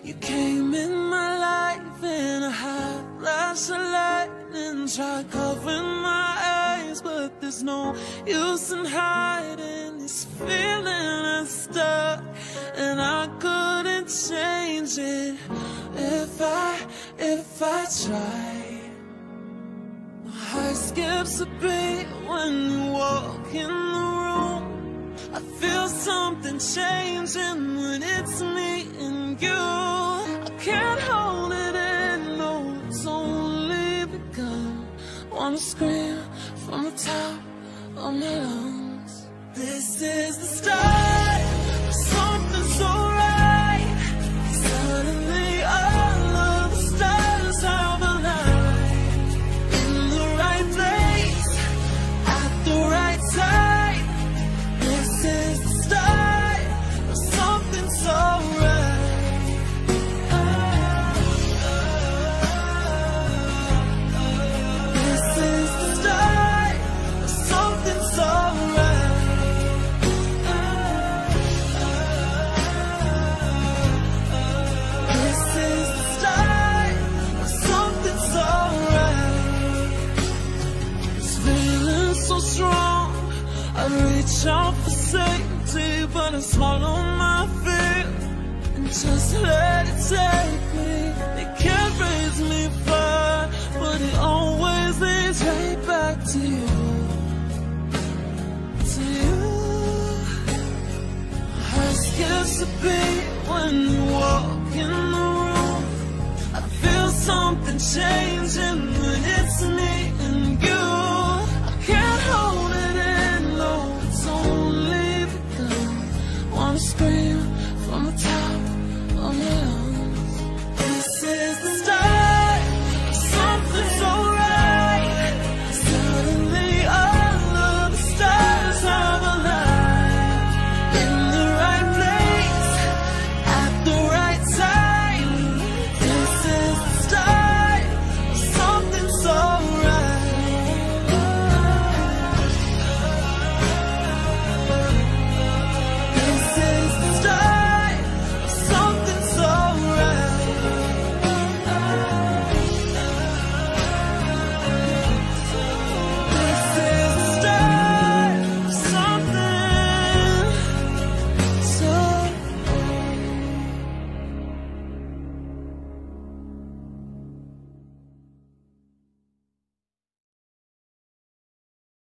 You came in my life in a hot flash of lightning. Tried covering my eyes, but there's no use in hiding. This feeling I'm stuck, and I couldn't change it if I tried. My heart skips a beat when you walk in the room. I feel something changing when it's me and you. I can't hold it in, no, it's only begun. Wanna scream from the top of my lungs. This is the start of something so right. Suddenly all of the stars have aligned. In the right place, at the right time. This is the start of something so right. This is the start of something so right. This is the start of something so right. This feeling so strong, I reach out for safety, but I swallow my fear and just let it take me. It can't raise me far, but it always leads right back to you. To you. My heart skips a beat when you walk in the room. I feel something changing when it's me